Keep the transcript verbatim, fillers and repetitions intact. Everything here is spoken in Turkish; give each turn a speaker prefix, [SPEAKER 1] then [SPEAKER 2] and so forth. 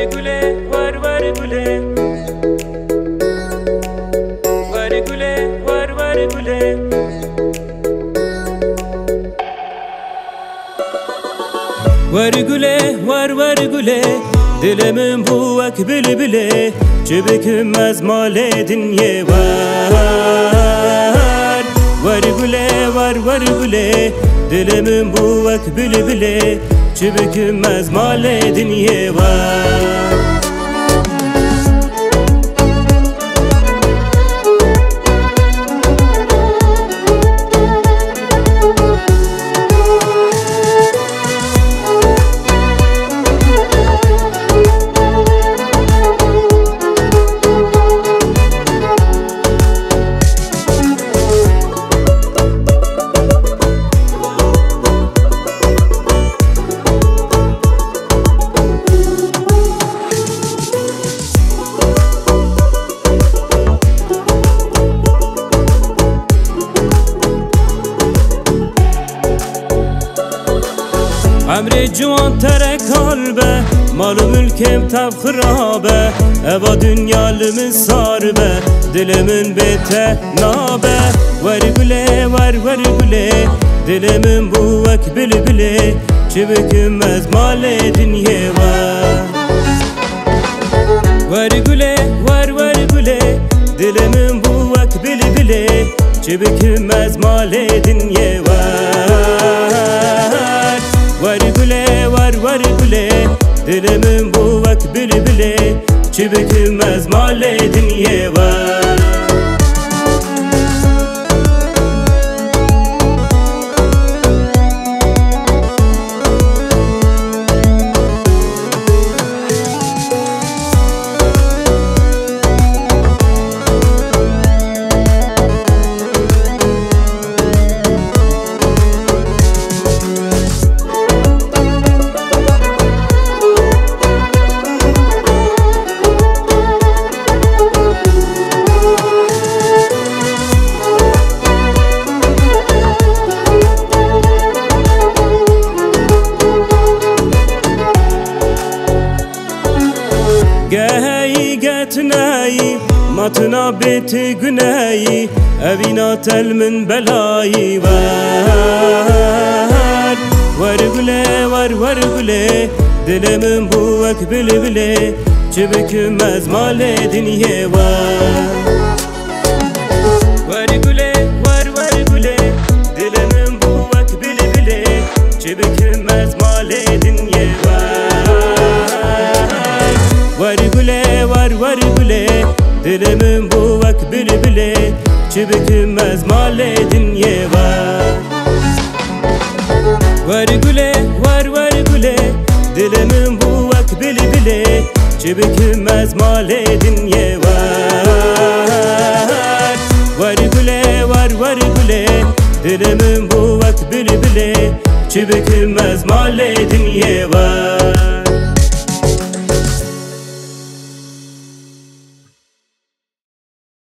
[SPEAKER 1] gule var var gule var gule var var gule var gule var var gule Dilimin bu ek bülbüle Çöbükünmez maledin ye var Var gule var var gule Dilimin bu ek bülbüle Çöbükünmez maledin ye var Emre cuan tere kalbe Malı mülkem tav khrabe Eva dünyalımın sarbe Dilimin bete nabe Var güle var var güle Dilimin bu ek bülbüle Çibükünmez maledin ye var Var güle var var güle Dilimin bu ek bülbüle Çibükünmez maledin ye var Var güle var var güle Dilimin bu ek bülbüle Çibükünmez maledin ye var Geheyi getneyi matına beti güneyi Evina telmin belayı var Var güle var var güle Dilimin bu ek bülbüle Çibükünmez maledin ye var Var güle var var güle Dilimin bu ek bülbüle Çibükünmez maledin ye var Var güle var var güle Dilimin bu ek bülbüle Çibükünmez maledin ye var Var güle var var güle Dilimin bu ek bülbüle Çibükünmez maledin ye var Var güle var var güle Dilimin bu ek bülbüle Çibükünmez maledin ye var